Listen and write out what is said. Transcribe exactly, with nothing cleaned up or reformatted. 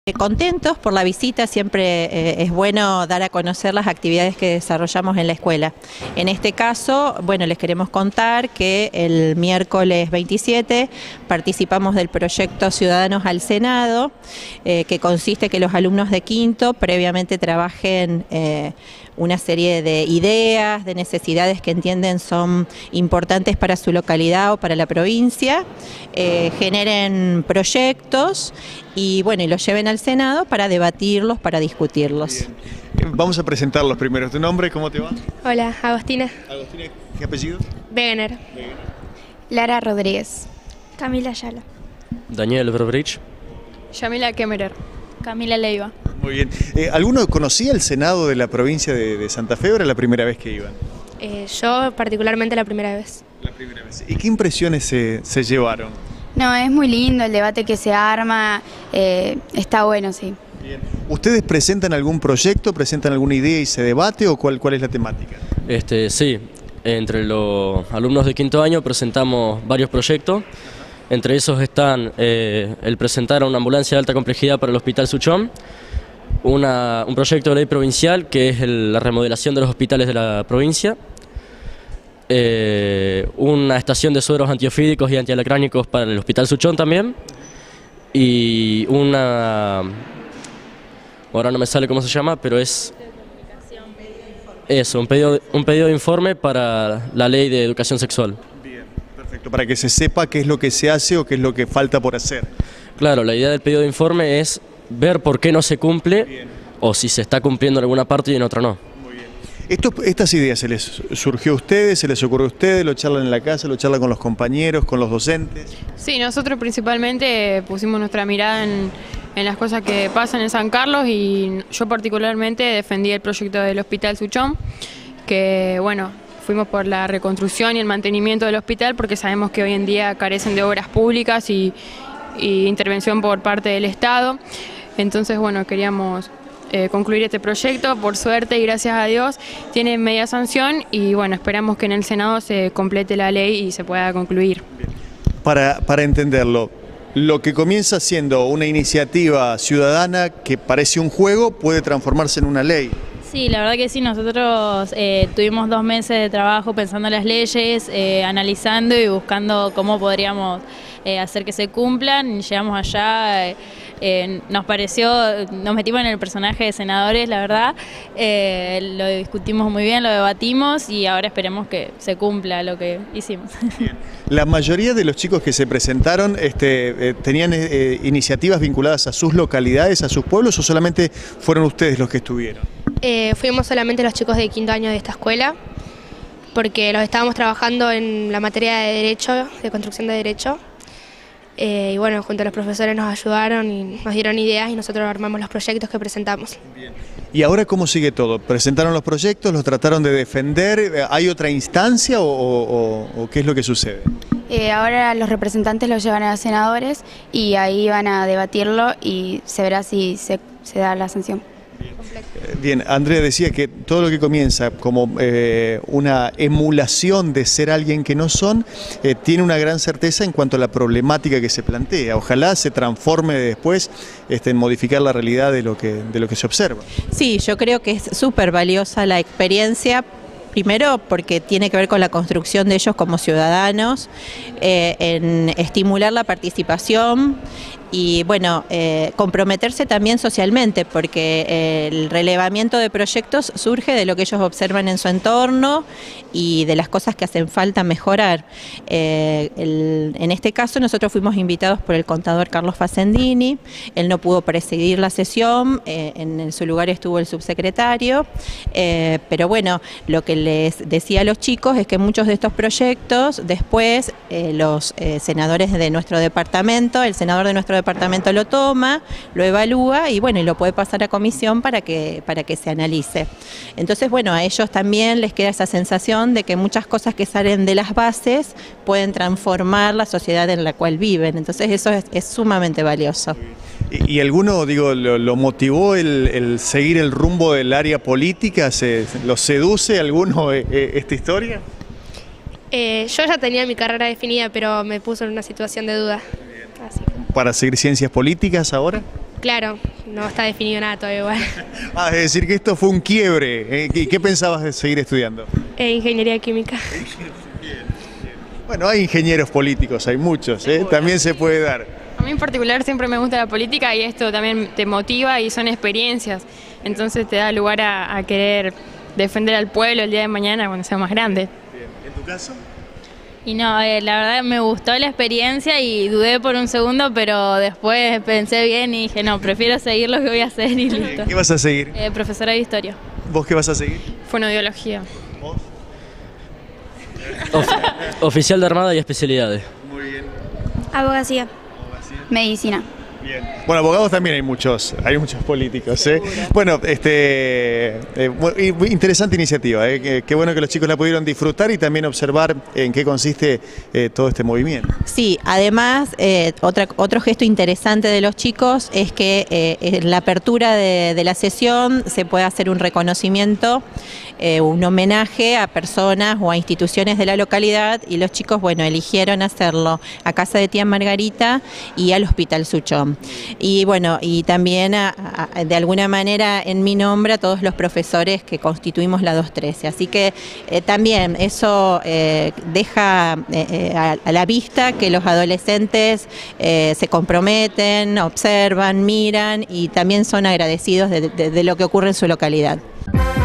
Contentos por la visita, siempre eh, es bueno dar a conocer las actividades que desarrollamos en la escuela. En este caso, bueno, les queremos contar que el miércoles veintisiete participamos del proyecto Ciudadanos al Senado, eh, que consiste que los alumnos de quinto previamente trabajen eh, una serie de ideas, de necesidades que entienden son importantes para su localidad o para la provincia, eh, generen proyectos y bueno, y los lleven al Senado para debatirlos, para discutirlos. Bien. Vamos a presentarlos primero. ¿Tu nombre? ¿Cómo te va? Hola, Agostina. Agostina, ¿qué apellido? Wegener. Wegener. Lara Rodríguez. Camila Ayala. Daniel Verbrich. Yamila Kemmerer. Camila Leiva. Muy bien. Eh, ¿Alguno conocía el Senado de la provincia de, de Santa Fe o era la primera vez que iban? Eh, yo particularmente la primera vez. La primera vez. ¿Y qué impresiones se, se llevaron? No, es muy lindo el debate que se arma, eh, está bueno, sí. Bien. ¿Ustedes presentan algún proyecto, presentan alguna idea y se debate o cuál, cuál es la temática? Este, sí, entre los alumnos de quinto año presentamos varios proyectos. Entre esos están eh, el presentar una ambulancia de alta complejidad para el Hospital Suchón, una, un proyecto de ley provincial que es el, la remodelación de los hospitales de la provincia, eh, una estación de sueros antiofídicos y antialacránicos para el Hospital Suchón también, y una, ahora no me sale cómo se llama, pero es eso, un pedido, un pedido de informe para la ley de educación sexual. Perfecto, para que se sepa qué es lo que se hace o qué es lo que falta por hacer. Claro, la idea del pedido de informe es ver por qué no se cumple. Bien. O si se está cumpliendo en alguna parte y en otra no. Muy bien. Esto, ¿Estas ideas se les surgió a ustedes, se les ocurrió a ustedes, lo charlan en la casa, lo charlan con los compañeros, con los docentes? Sí, nosotros principalmente pusimos nuestra mirada en, en las cosas que pasan en San Carlos y yo particularmente defendí el proyecto del Hospital Suchón, que bueno, fuimos por la reconstrucción y el mantenimiento del hospital porque sabemos que hoy en día carecen de obras públicas y, y intervención por parte del Estado. Entonces, bueno, queríamos eh, concluir este proyecto. Por suerte y gracias a Dios tiene media sanción y bueno, esperamos que en el Senado se complete la ley y se pueda concluir. Para, para entenderlo, lo que comienza siendo una iniciativa ciudadana que parece un juego puede transformarse en una ley. Sí, la verdad que sí, nosotros eh, tuvimos dos meses de trabajo pensando en las leyes, eh, analizando y buscando cómo podríamos eh, hacer que se cumplan. Llegamos allá, eh, eh, nos pareció, nos metimos en el personaje de senadores, la verdad, eh, lo discutimos muy bien, lo debatimos y ahora esperemos que se cumpla lo que hicimos. Bien. La mayoría de los chicos que se presentaron este, eh, ¿tenían eh, iniciativas vinculadas a sus localidades, a sus pueblos o solamente fueron ustedes los que estuvieron? Eh, fuimos solamente los chicos de quinto año de esta escuela, porque los estábamos trabajando en la materia de Derecho, de Construcción de Derecho, eh, y bueno, junto a los profesores nos ayudaron y nos dieron ideas y nosotros armamos los proyectos que presentamos. Bien. ¿Y ahora cómo sigue todo? ¿Presentaron los proyectos, los trataron de defender? ¿Hay otra instancia o, o, o qué es lo que sucede? Eh, ahora los representantes lo llevan a los senadores y ahí van a debatirlo y se verá si se, se da la sanción. Bien, Andrea decía que todo lo que comienza como eh, una emulación de ser alguien que no son, eh, tiene una gran certeza en cuanto a la problemática que se plantea. Ojalá se transforme después este, en modificar la realidad de lo que, de lo que se observa. Sí, yo creo que es súper valiosa la experiencia. Primero porque tiene que ver con la construcción de ellos como ciudadanos, eh, en estimular la participación y bueno, eh, comprometerse también socialmente, porque eh, el relevamiento de proyectos surge de lo que ellos observan en su entorno y de las cosas que hacen falta mejorar. Eh, el, en este caso nosotros fuimos invitados por el contador Carlos Facendini, él no pudo presidir la sesión, eh, en, en su lugar estuvo el subsecretario, eh, pero bueno, lo que les decía a los chicos es que muchos de estos proyectos después eh, los eh, senadores de nuestro departamento, el senador de nuestro departamento lo toma, lo evalúa y bueno, y lo puede pasar a comisión para que, para que se analice. Entonces bueno, a ellos también les queda esa sensación de que muchas cosas que salen de las bases pueden transformar la sociedad en la cual viven, entonces eso es, es sumamente valioso. ¿Y, y alguno, digo, lo, lo motivó el, el seguir el rumbo del área política? ¿Se, ¿Lo seduce alguno eh, eh, esta historia? Eh, yo ya tenía mi carrera definida, pero me puso en una situación de duda. Así. ¿Para seguir ciencias políticas ahora? Claro, no está definido nada todavía igual. Ah, es decir, que esto fue un quiebre. ¿eh? ¿Qué, qué pensabas de seguir estudiando? Eh, ingeniería química. Bueno, hay ingenieros políticos, hay muchos, ¿eh? También se puede dar. A mí en particular siempre me gusta la política y esto también te motiva y son experiencias. Entonces te da lugar a, a querer defender al pueblo el día de mañana cuando sea más grande. Bien. ¿En tu caso? Y no, eh, la verdad me gustó la experiencia y dudé por un segundo, pero después pensé bien y dije, no, prefiero seguir lo que voy a hacer y listo. ¿Qué vas a seguir? Eh, profesora de historia. ¿Vos qué vas a seguir? Fonodiología. ¿Vos? Of- oficial de Armada y especialidades. Muy bien. Abogacía. Medicina. Bien. Bueno, abogados también hay muchos, hay muchos políticos, ¿eh? Bueno, este, eh, interesante iniciativa, ¿eh? Qué, qué bueno que los chicos la pudieron disfrutar y también observar en qué consiste eh, todo este movimiento. Sí, además, eh, otra, otro gesto interesante de los chicos es que eh, en la apertura de, de la sesión se puede hacer un reconocimiento, eh, un homenaje a personas o a instituciones de la localidad y los chicos, bueno, eligieron hacerlo a Casa de Tía Margarita y al Hospital Suchón. Y bueno, y también a, a, de alguna manera en mi nombre a todos los profesores que constituimos la doscientos trece. Así que eh, también eso eh, deja eh, a, a la vista que los adolescentes eh, se comprometen, observan, miran y también son agradecidos de, de, de lo que ocurre en su localidad.